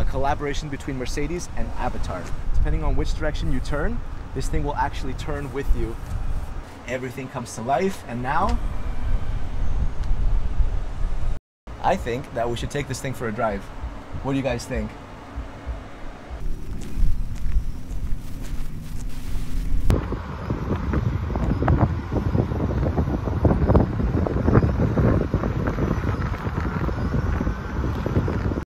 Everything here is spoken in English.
collaboration between Mercedes and AVTR. Depending on which direction you turn, this thing will actually turn with you. Everything comes to life, and now I think that we should take this thing for a drive. What do you guys think?